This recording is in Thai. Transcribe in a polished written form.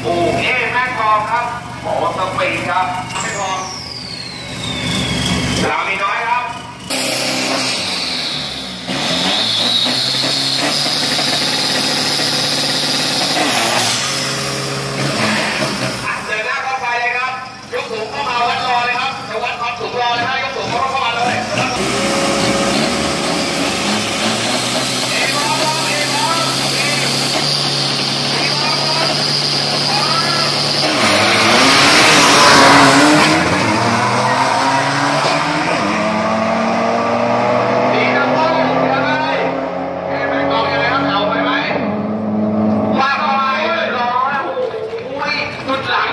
นี่แม่กองครับโอ้สปีดครับไม่พอเรามีน้อยครับเดินหน้าเข้าไปเลยครับยกสูงเข้ามาวัดรอเลยครับจะวัดความสูงรอเลยครับยกสูงเข้ามาเลยจุดหลัง